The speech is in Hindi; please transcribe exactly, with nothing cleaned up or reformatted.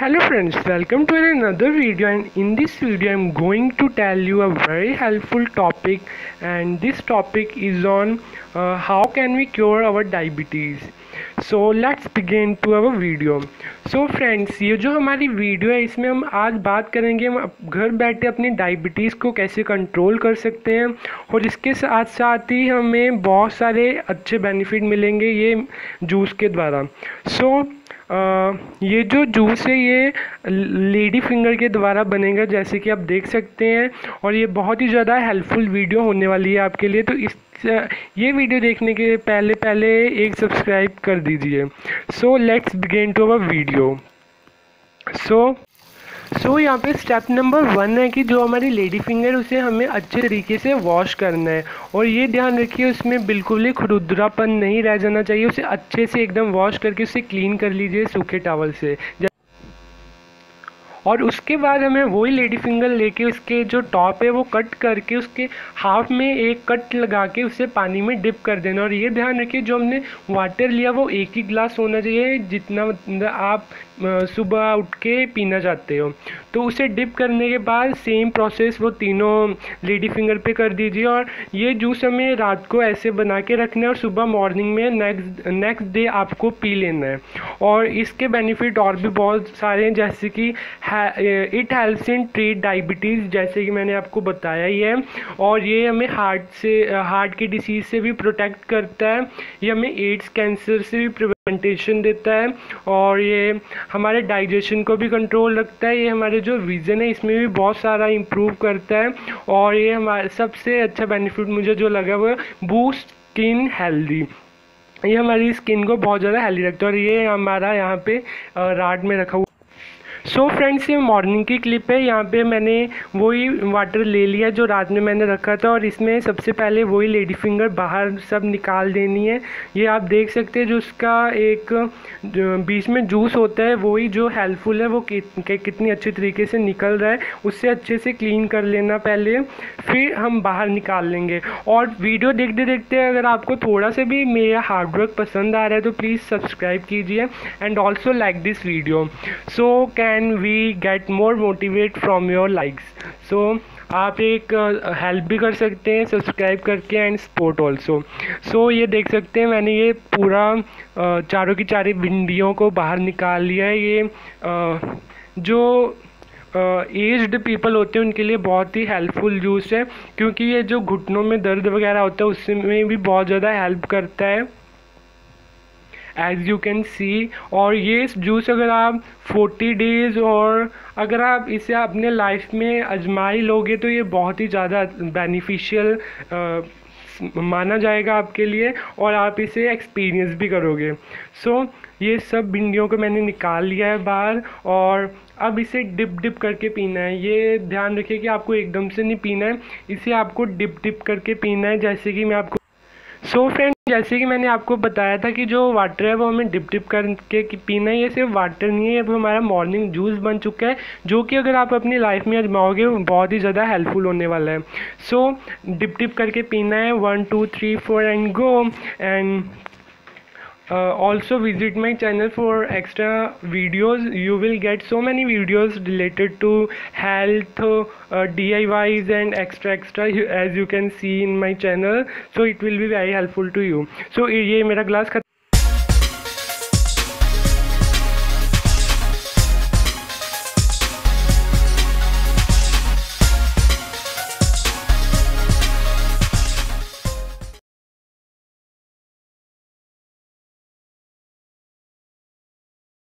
Hello friends, welcome to another video, and in this video I'm going to tell you a very helpful topic, and this topic is on uh, how can we cure our diabetes. So let's begin to our video. So friends, ये जो हमारी वीडियो है इसमें हम आज बात करेंगे हम घर बैठे अपनी डायबिटीज़ को कैसे कंट्रोल कर सकते हैं, और इसके साथ साथ ही हमें बहुत सारे अच्छे बेनिफिट मिलेंगे ये जूस के द्वारा. सो so, Uh, ये जो जूस है ये लेडी फिंगर के द्वारा बनेगा, जैसे कि आप देख सकते हैं, और ये बहुत ही ज़्यादा हेल्पफुल वीडियो होने वाली है आपके लिए. तो इस ये वीडियो देखने के पहले पहले एक सब्सक्राइब कर दीजिए. So let's begin to our video. So so so, यहाँ पे स्टेप नंबर वन है कि जो हमारी लेडी फिंगर उसे हमें अच्छे तरीके से वॉश करना है, और ये ध्यान रखिए उसमें बिल्कुल ही खुरदरापन नहीं रह जाना चाहिए. उसे अच्छे से एकदम वॉश करके उसे क्लीन कर लीजिए सूखे टॉवल से. और उसके बाद हमें वही लेडी फिंगर लेके उसके जो टॉप है वो कट करके उसके हाफ में एक कट लगा के उसे पानी में डिप कर देना. और ये ध्यान रखिए जो हमने वाटर लिया वो एक ही गिलास होना चाहिए जितना आप सुबह उठ के पीना चाहते हो. तो उसे डिप करने के बाद सेम प्रोसेस वो तीनों लेडी फिंगर पे कर दीजिए. और ये जूस हमें रात को ऐसे बना के रखना है और सुबह मॉर्निंग में नेक्स्ट नेक्स्ट डे आपको पी लेना है. और इसके बेनिफिट और भी बहुत सारे हैं, जैसे कि it helps in treat diabetes, जैसे कि मैंने आपको बताया ही है. और ये हमें हार्ट से हार्ट की डिसीज़ से भी प्रोटेक्ट करता है. ये हमें एड्स कैंसर से भी प्रिवेंटेशन देता है, और ये हमारे डाइजेशन को भी कंट्रोल रखता है. ये हमारे जो विज़न है इसमें भी बहुत सारा इम्प्रूव करता है. और ये हमारे सबसे अच्छा बेनिफिट मुझे जो लगा वो बूस्ट स्किन हेल्दी. ये हमारी स्किन को बहुत ज़्यादा हेल्दी रखता है. और ये हमारा यहाँ पे राड में रखा हुआ. सो so फ्रेंड्स, ये मॉर्निंग की क्लिप है. यहाँ पे मैंने वही वाटर ले लिया जो रात में मैंने रखा था, और इसमें सबसे पहले वही लेडी फिंगर बाहर सब निकाल देनी है. ये आप देख सकते हैं जो उसका एक बीच में जूस होता है वही जो हेल्पफुल है वो कि, कि, कितनी अच्छी तरीके से निकल रहा है. उससे अच्छे से क्लीन कर लेना पहले, फिर हम बाहर निकाल लेंगे. और वीडियो देखते देखते अगर आपको थोड़ा सा भी मेरा हार्डवर्क पसंद आ रहा है तो प्लीज़ सब्सक्राइब कीजिए and also like this video. So can and we get more motivate from your likes. so आप एक हेल्प uh, भी कर सकते हैं सब्सक्राइब करके एंड सपोर्ट ऑल्सो. सो ये देख सकते हैं मैंने ये पूरा uh, चारों की चारों भिंडियों को बाहर निकाल लिया है. ये uh, जो एज्ड uh, पीपल होते हैं उनके लिए बहुत ही हेल्पफुल जूस है, क्योंकि ये जो घुटनों में दर्द वगैरह होता है उसमें भी बहुत ज़्यादा हेल्प करता है, एज यू कैन सी. और ये जूस अगर आप फोर्टी डेज़ और अगर आप इसे अपने लाइफ में आजमा ही लोगे तो ये बहुत ही ज़्यादा बेनिफिशियल माना जाएगा आपके लिए, और आप इसे एक्सपीरियंस भी करोगे. सो so, ये सब भिंडियों को मैंने निकाल लिया है बाहर, और अब इसे डिप डिप करके पीना है. ये ध्यान रखिए कि आपको एकदम से नहीं पीना है, इसे आपको डिप डिप करके पीना है, जैसे कि मैं आपको. सो so फ्रेंड्स, जैसे कि मैंने आपको बताया था कि जो वाटर है वो हमें डिप डिप करके पीना है. ये सिर्फ वाटर नहीं है, अब हमारा मॉर्निंग जूस बन चुका है जो कि अगर आप अपनी लाइफ में आजमाओगे बहुत ही ज़्यादा हेल्पफुल होने वाला है. सो डिप डिप करके पीना है. One two three four and go. And Uh, also visit my channel for extra videos. You will get so many videos related to health, uh, D I Ys and extra extra as you can see in my channel. So it will be very helpful to you. So ये मेरा ग्लास खत्म